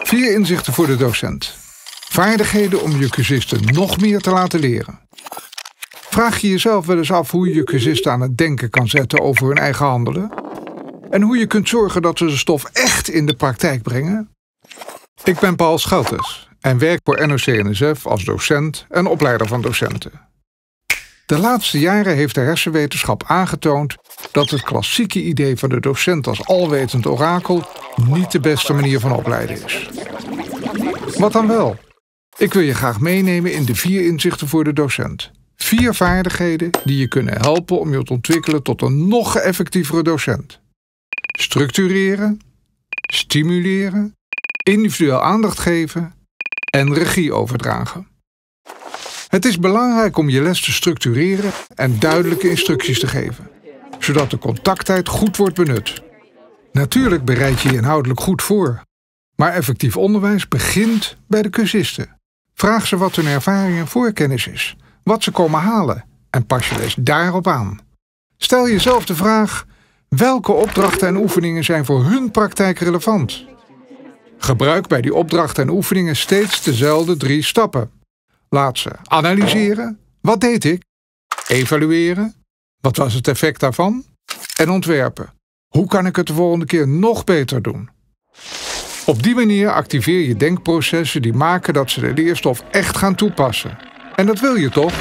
4 inzichten voor de docent. Vaardigheden om je cursisten nog meer te laten leren. Vraag je jezelf wel eens af hoe je je cursisten aan het denken kan zetten over hun eigen handelen? En hoe je kunt zorgen dat ze de stof echt in de praktijk brengen? Ik ben Paul Schelters en werk voor NOC-NSF als docent en opleider van docenten. De laatste jaren heeft de hersenwetenschap aangetoond dat het klassieke idee van de docent als alwetend orakel niet de beste manier van opleiden is. Wat dan wel? Ik wil je graag meenemen in de 4 inzichten voor de docent. 4 vaardigheden die je kunnen helpen om je te ontwikkelen tot een nog effectievere docent. Structureren, stimuleren, individueel aandacht geven en regie overdragen. Het is belangrijk om je les te structureren en duidelijke instructies te geven, zodat de contacttijd goed wordt benut. Natuurlijk bereid je je inhoudelijk goed voor, maar effectief onderwijs begint bij de cursisten. Vraag ze wat hun ervaring en voorkennis is, wat ze komen halen en pas je les daarop aan. Stel jezelf de vraag: welke opdrachten en oefeningen zijn voor hun praktijk relevant? Gebruik bij die opdrachten en oefeningen steeds dezelfde 3 stappen. Laat ze analyseren. Wat deed ik? Evalueren. Wat was het effect daarvan? En ontwerpen. Hoe kan ik het de volgende keer nog beter doen? Op die manier activeer je denkprocessen die maken dat ze de leerstof echt gaan toepassen. En dat wil je toch?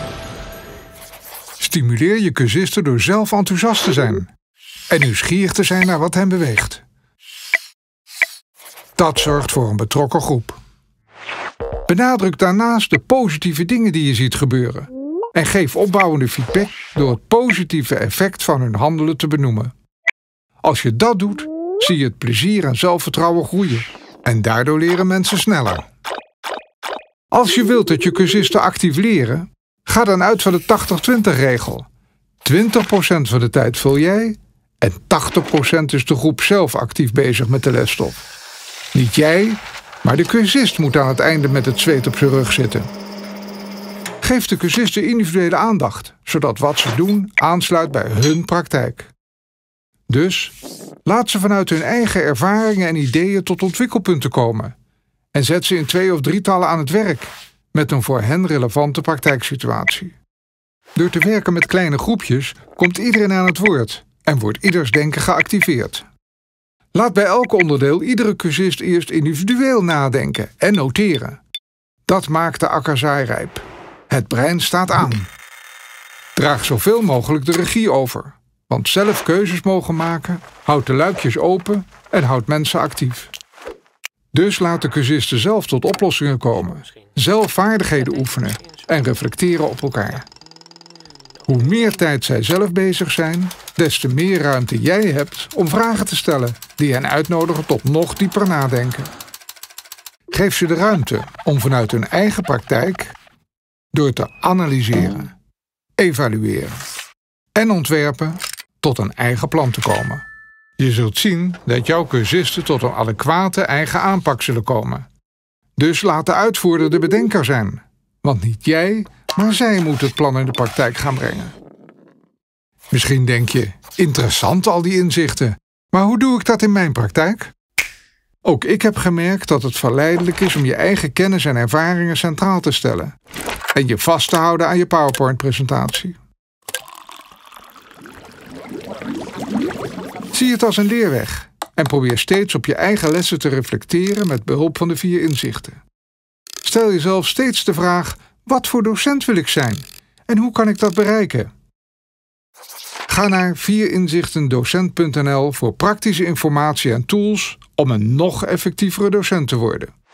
Stimuleer je cursisten door zelf enthousiast te zijn en nieuwsgierig te zijn naar wat hen beweegt. Dat zorgt voor een betrokken groep. Benadruk daarnaast de positieve dingen die je ziet gebeuren en geef opbouwende feedback door het positieve effect van hun handelen te benoemen. Als je dat doet, zie je het plezier en zelfvertrouwen groeien en daardoor leren mensen sneller. Als je wilt dat je cursisten actief leren, ga dan uit van de 80-20-regel. 20% van de tijd vul jij en 80% is de groep zelf actief bezig met de lesstof. Niet jij, maar de cursist moet aan het einde met het zweet op zijn rug zitten. Geef de cursisten individuele aandacht, zodat wat ze doen aansluit bij hun praktijk. Dus laat ze vanuit hun eigen ervaringen en ideeën tot ontwikkelpunten komen. En zet ze in 2 of 3-tallen aan het werk, met een voor hen relevante praktijksituatie. Door te werken met kleine groepjes komt iedereen aan het woord en wordt ieders denken geactiveerd. Laat bij elk onderdeel iedere cursist eerst individueel nadenken en noteren. Dat maakt de akkerzaai rijp. Het brein staat aan. Draag zoveel mogelijk de regie over, want zelf keuzes mogen maken houdt de luikjes open en houdt mensen actief. Dus laat de cursisten zelf tot oplossingen komen, zelf vaardigheden oefenen en reflecteren op elkaar. Hoe meer tijd zij zelf bezig zijn, des te meer ruimte jij hebt om vragen te stellen die hen uitnodigen tot nog dieper nadenken. Geef ze de ruimte om vanuit hun eigen praktijk door te analyseren, evalueren en ontwerpen tot een eigen plan te komen. Je zult zien dat jouw cursisten tot een adequate eigen aanpak zullen komen. Dus laat de uitvoerder de bedenker zijn, want niet jij, maar zij moet het plan in de praktijk gaan brengen. Misschien denk je, interessant al die inzichten, maar hoe doe ik dat in mijn praktijk? Ook ik heb gemerkt dat het verleidelijk is om je eigen kennis en ervaringen centraal te stellen en je vast te houden aan je PowerPoint-presentatie. Zie het als een leerweg en probeer steeds op je eigen lessen te reflecteren met behulp van de 4 inzichten. Stel jezelf steeds de vraag: wat voor docent wil ik zijn en hoe kan ik dat bereiken? Ga naar 4inzichtendocent.nl voor praktische informatie en tools om een nog effectievere docent te worden.